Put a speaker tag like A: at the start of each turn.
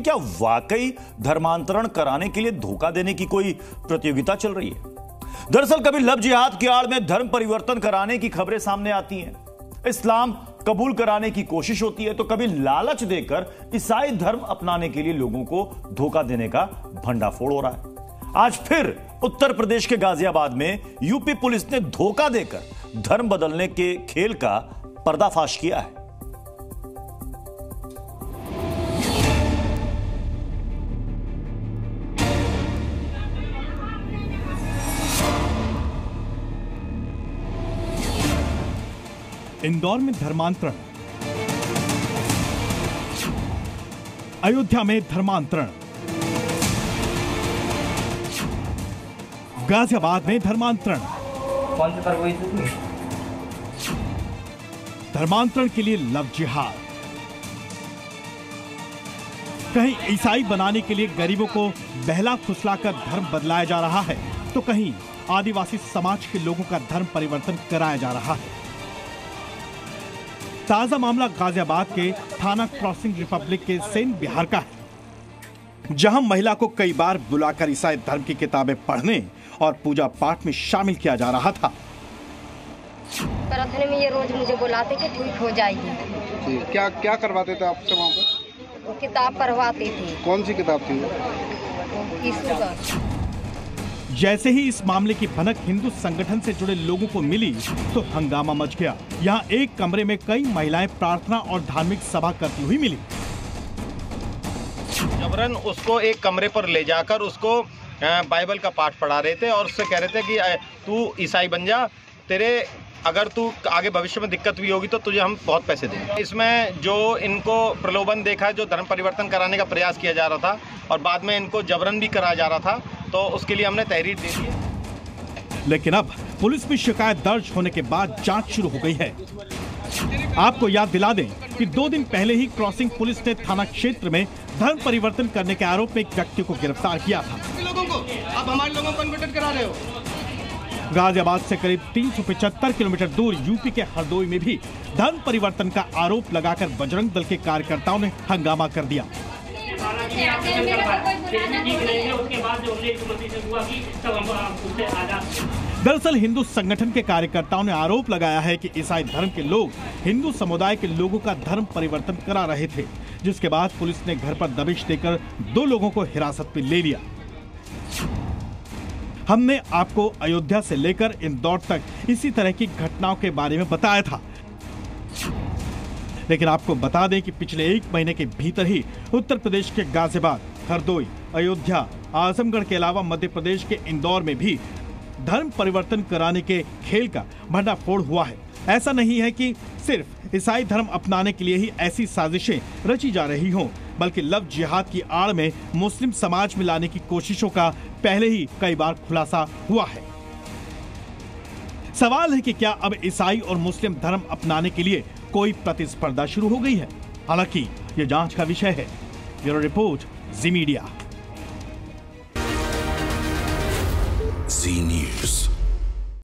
A: कि क्या वाकई धर्मांतरण कराने के लिए धोखा देने की कोई प्रतियोगिता चल रही है। दरअसल कभी लव जिहाद की आड़ में धर्म परिवर्तन कराने की खबरें सामने आती हैं, इस्लाम कबूल कराने की कोशिश होती है, तो कभी लालच देकर ईसाई धर्म अपनाने के लिए लोगों को धोखा देने का भंडाफोड़ हो रहा है। आज फिर उत्तर प्रदेश के गाजियाबाद में यूपी पुलिस ने धोखा देकर धर्म बदलने के खेल का पर्दाफाश किया है।
B: इंदौर में धर्मांतरण, अयोध्या में धर्मांतरण, गाजियाबाद में धर्मांतरण।
C: कौन सी करवाई थी?
B: धर्मांतरण के लिए लव जिहाद। कहीं ईसाई बनाने के लिए गरीबों को बहला फुसलाकर धर्म बदलाया जा रहा है, तो कहीं आदिवासी समाज के लोगों का धर्म परिवर्तन कराया जा रहा है। ताजा मामला गाजियाबाद के थाना क्रॉसिंग रिपब्लिक के सेन बिहार का है, जहां महिला को कई बार बुलाकर ईसाई धर्म की किताबें पढ़ने और पूजा पाठ में शामिल किया जा रहा था।
D: प्रार्थना में ये रोज मुझे बुलाते कि ठीक हो जाएगी।
E: क्या क्या करवाते थे आपसे वहाँ पर?
D: किताब पढ़वाते थे।
E: कौन सी किताब थी?
D: यीशु का।
B: जैसे ही इस मामले की भनक हिंदू संगठन से जुड़े लोगों को मिली तो हंगामा मच गया। यहाँ एक कमरे में कई महिलाएं प्रार्थना और धार्मिक सभा करती हुई मिली।
F: जबरन उसको एक कमरे पर ले जाकर उसको बाइबल का पाठ पढ़ा रहे थे और उससे कह रहे थे कि तू ईसाई बन जा, तेरे अगर तू आगे भविष्य में दिक्कत भी होगी तो तुझे हम बहुत पैसे देंगे। इसमें जो इनको प्रलोभन देखा, जो धर्म परिवर्तन कराने का प्रयास किया जा रहा था और बाद में इनको जबरन भी कराया जा रहा था, तो उसके लिए हमने तहरीर दे दी।
B: लेकिन अब पुलिस में शिकायत दर्ज होने के बाद जांच शुरू हो गई है। आपको याद दिला दें कि 2 दिन पहले ही क्रॉसिंग पुलिस ने थाना क्षेत्र में धर्म परिवर्तन करने के आरोप में एक व्यक्ति को गिरफ्तार किया था।
E: आप हमारे लोगों को कन्वर्ट करा रहे हो।
B: गाजियाबाद से करीब 375 किलोमीटर दूर यूपी के हरदोई में भी धर्म परिवर्तन का आरोप लगाकर बजरंग दल के कार्यकर्ताओं ने हंगामा कर दिया। दरअसल हिंदू संगठन के कार्यकर्ताओं ने आरोप लगाया है कि ईसाई धर्म के लोग हिंदू समुदाय के लोगों का धर्म परिवर्तन करा रहे थे, जिसके बाद पुलिस ने घर पर दबिश देकर 2 लोगों को हिरासत में ले लिया। हमने आपको अयोध्या से लेकर इंदौर तक इसी तरह की घटनाओं के बारे में बताया था, लेकिन आपको बता दें कि पिछले 1 महीने के भीतर ही उत्तर प्रदेश के गाजियाबाद, हरदोई, अयोध्या, आजमगढ़ के अलावा मध्य प्रदेश के इंदौर में भी धर्म परिवर्तन कराने के खेल का भंडाफोड़ हुआ है। ऐसा नहीं है कि सिर्फ ईसाई धर्म अपनाने के लिए ही ऐसी साजिशें रची जा रही हों, बल्कि लव जिहाद की आड़ में मुस्लिम समाज में लाने की कोशिशों का पहले ही कई बार खुलासा हुआ है। सवाल है कि क्या अब ईसाई और मुस्लिम धर्म अपनाने के लिए कोई प्रतिस्पर्धा शुरू हो गई है? हालांकि यह जांच का विषय है। Bureau report, Zee Media.
G: Zee news.